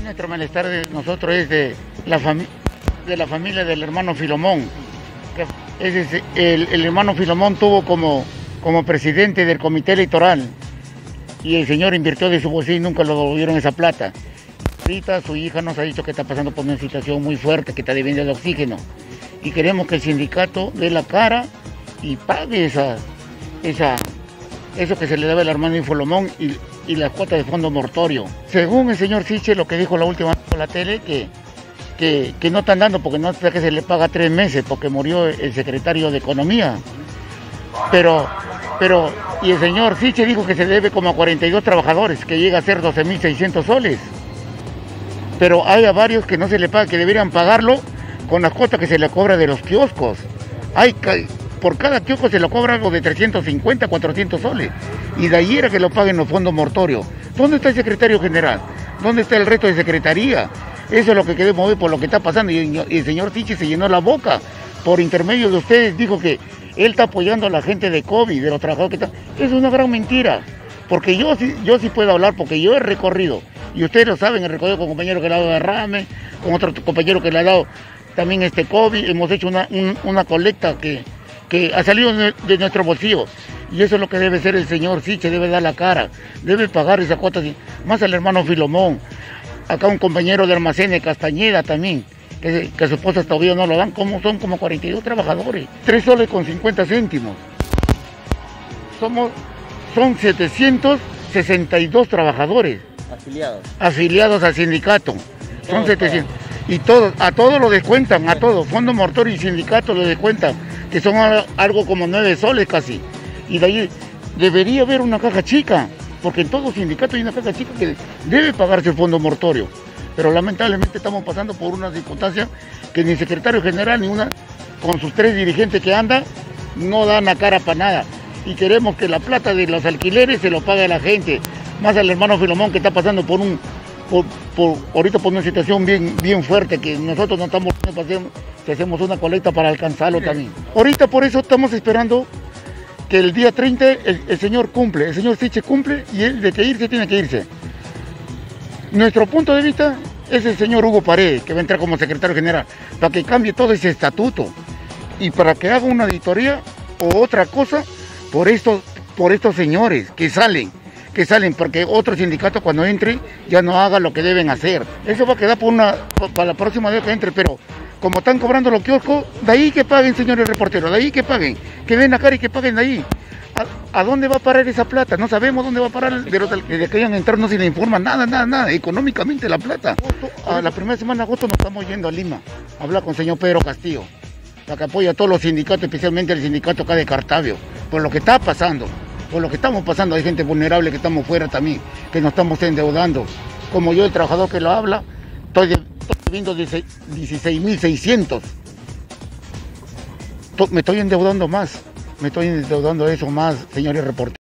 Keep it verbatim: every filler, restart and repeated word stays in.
nuestro malestar de nosotros es de la, de la familia del hermano Filomón. Ese es el, el hermano Filomón tuvo como, como presidente del comité electoral y el señor invirtió de su bolsillo y nunca lo devolvieron esa plata. Ahorita su hija nos ha dicho que está pasando por una situación muy fuerte, que está debiendo el oxígeno. Y queremos que el sindicato dé la cara y pague esa, esa, eso que se le debe al hermano Filomón y, y las cuotas de fondo mortorio. Según el señor Siche, lo que dijo la última vez por la tele, que, que, que no están dando porque no sé que se le paga tres meses porque murió el secretario de Economía. Pero, pero, y el señor Siche dijo que se debe como a cuarenta y dos trabajadores, que llega a ser doce mil seiscientos soles. Pero hay a varios que no se le paga, que deberían pagarlo con las cuotas que se le cobra de los kioscos. Hay, por cada kiosco se le cobra algo de trescientos cincuenta, cuatrocientos soles. Y de ahí era que lo paguen los fondos mortorios. ¿Dónde está el secretario general? ¿Dónde está el resto de secretaría? Eso es lo que queremos ver por lo que está pasando. Y el señor Siche se llenó la boca por intermedio de ustedes. Dijo que él está apoyando a la gente de COVID, de los trabajadores que están. Es una gran mentira. Porque yo sí, yo sí puedo hablar, porque yo he recorrido. Y ustedes lo saben, he recorrido con compañeros que le ha dado derrame, con otro compañero que le ha dado también este COVID. Hemos hecho una, un, una colecta que, que ha salido de nuestro bolsillo. Y eso es lo que debe ser el señor Siche, debe dar la cara, debe pagar esa cuota, más al hermano Filomón. Acá un compañero de almacén de Castañeda también, que, que a su esposa todavía no lo dan, como son como cuarenta y dos trabajadores, tres soles con cincuenta céntimos. Somos, son setecientos sesenta y dos trabajadores. Afiliados. Afiliados al sindicato. Son setecientos. Y todos, a todos lo descuentan, a todos. Fondo mortorio y sindicato lo descuentan, que son algo como nueve soles casi. Y de ahí debería haber una caja chica, porque en todo sindicato hay una caja chica que debe pagarse el fondo mortorio. Pero lamentablemente estamos pasando por una circunstancia que ni el secretario general ni una, con sus tres dirigentes que andan, no dan la cara para nada. Y queremos que la plata de los alquileres se lo pague la gente, más al hermano Filomón que está pasando por un, por, por, ahorita por una situación bien, bien fuerte, que nosotros no estamos haciendo, que hacemos una colecta para alcanzarlo también. Ahorita por eso estamos esperando que el día treinta el, el señor cumple, el señor Siche cumple y él de que irse tiene que irse. Nuestro punto de vista es el señor Hugo Paredes, que va a entrar como secretario general, para que cambie todo ese estatuto y para que haga una auditoría o otra cosa por estos, por estos señores que salen, que salen, porque otro sindicato cuando entre ya no haga lo que deben hacer. Eso va a quedar por una, para la próxima vez que entre, pero como están cobrando los kioscos, de ahí que paguen, señores reporteros, de ahí que paguen, que ven la cara y que paguen de ahí. ¿A, a dónde va a parar esa plata? No sabemos dónde va a parar, desde que hayan entrado no se le informa nada, nada, nada, económicamente la plata. A la primera semana de agosto nos estamos yendo a Lima, a hablar con el señor Pedro Castillo, la que apoya a todos los sindicatos, especialmente el sindicato acá de Cartavio, por lo que está pasando, por lo que estamos pasando. Hay gente vulnerable que estamos fuera también, que nos estamos endeudando. Como yo, el trabajador que lo habla, estoy, de, estoy debiendo dieciséis mil seiscientos. Me estoy endeudando más, me estoy endeudando eso más, señores reporteros.